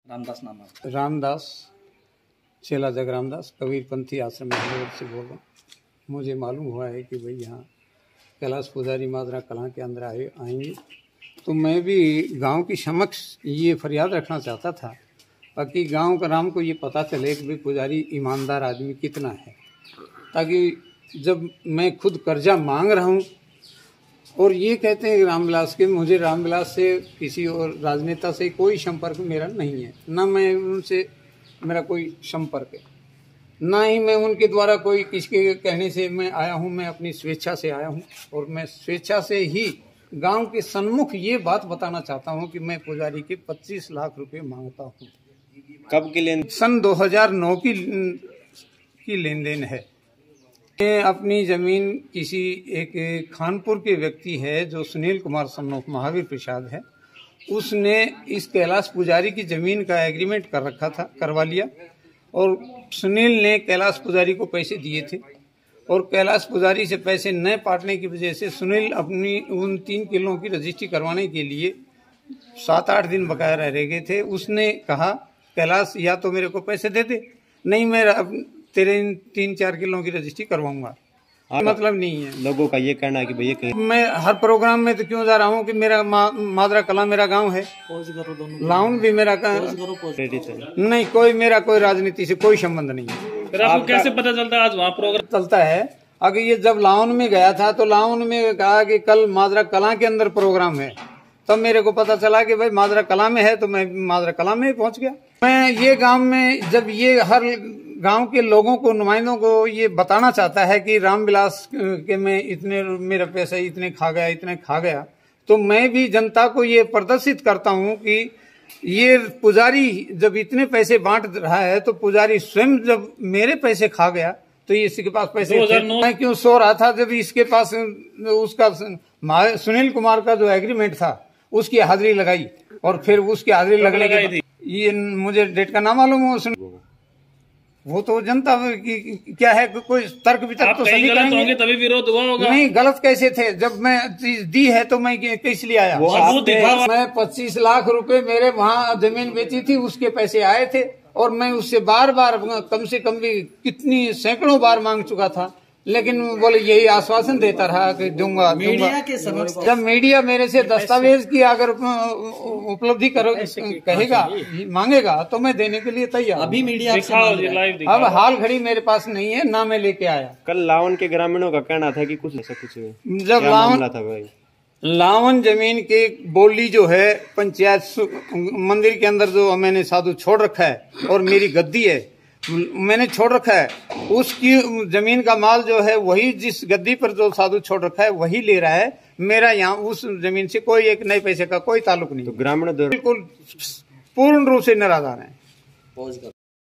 रामदास नाम है। रामदास, चेला जगरामदास, कबीरपंथी आश्रम में से बोल रहा हूँ। मुझे मालूम हुआ है कि भाई यहाँ कैलाश पुजारी माजरा कलां के अंदर आएंगे, तो मैं भी गांव की समक्ष ये फरियाद रखना चाहता था ताकि गांव का राम को ये पता चले कि भाई पुजारी ईमानदार आदमी कितना है, ताकि जब मैं खुद कर्जा मांग रहा हूँ और ये कहते हैं रामविलास के, मुझे रामविलास से किसी और राजनेता से कोई संपर्क मेरा नहीं है, ना मैं उनसे मेरा कोई संपर्क है, ना ही मैं उनके द्वारा कोई किसके कहने से मैं आया हूँ। मैं अपनी स्वेच्छा से आया हूँ और मैं स्वेच्छा से ही गांव के सन्मुख ये बात बताना चाहता हूँ कि मैं पुजारी के 25 लाख रुपए मांगता हूँ। कब की लेन? सन 2009 की लेन देन है। मैं अपनी जमीन किसी एक खानपुर के व्यक्ति है जो सुनील कुमार सन ऑफ महावीर प्रसाद है, उसने इस कैलाश पुजारी की जमीन का एग्रीमेंट कर रखा था, करवा लिया, और सुनील ने कैलाश पुजारी को पैसे दिए थे और कैलाश पुजारी से पैसे न पाटने की वजह से सुनील अपनी उन 3 किलों की रजिस्ट्री करवाने के लिए 7-8 दिन बकाया रह गए थे। उसने कहा कैलाश या तो मेरे को पैसे दे दे, नहीं मैं तेरे 3-4 किलों की रजिस्ट्री करवाऊंगा। मतलब नहीं है। लोगों का ये कहना है कि भैया कहीं मैं हर प्रोग्राम में तो क्यों जा रहा हूँ कि मेरा माजरा कला मेरा गांव है, लाउन भी मेरा नहीं, कोई राजनीति से कोई संबंध नहीं है। फिर आपको कैसे पता चलता है आज वहाँ प्रोग्राम चलता है? अगर ये जब लाउन में गया था तो लाउन में कहा कि कल माजरा कला के अंदर प्रोग्राम है, तब मेरे को पता चला कि भाई माजरा कला में है, तो मैं माजरा कला में पहुंच गया। मैं ये गांव में जब ये हर गांव के लोगों को, नुमाइंदों को ये बताना चाहता है कि रामविलास के में इतने मेरा पैसा इतने खा गया, तो मैं भी जनता को ये प्रदर्शित करता हूँ कि ये पुजारी जब इतने पैसे बांट रहा है तो पुजारी स्वयं जब मेरे पैसे खा गया तो ये इसके पास पैसे मैं क्यों सो रहा था जब इसके पास उसका सुनील कुमार का जो एग्रीमेंट था उसकी हाजिरी लगाई, और फिर उसकी हाजिरी लगने के ये मुझे डेट का नाम मालूम हो, वो तो जनता की क्या है, कोई तर्क वितर्क तो सही करेंगे तभी विरोध हुआ होगा। नहीं, गलत कैसे थे? जब मैं चीज दी है तो मैं किस लिए आया? मैं 25 लाख रुपए मेरे वहाँ जमीन बेची थी, उसके पैसे आए थे और मैं उससे बार बार कम से कम भी कितनी सैकड़ों बार मांग चुका था, लेकिन बोले यही आश्वासन देता रहा कि दूंगा। मीडिया के समक्ष जब मीडिया मेरे से दस्तावेज की अगर उपलब्धि कहेगा मांगेगा तो मैं देने के लिए तैयार। अभी मीडिया अब हाल घड़ी मेरे पास नहीं है, ना मैं लेके आया। कल लावन के ग्रामीणों का कहना था कि कुछ जब लावन जमीन की बोली जो है पंचायत मंदिर के अंदर जो मैंने साधु छोड़ रखा है और मेरी गद्दी है मैंने छोड़ रखा है, उसकी जमीन का माल जो है वही जिस गद्दी पर जो साधु छोड़ रखा है वही ले रहा है। मेरा यहाँ उस जमीन से कोई एक नए पैसे का कोई ताल्लुक नहीं। तो ग्रामीण बिल्कुल पूर्ण रूप से नाराज है।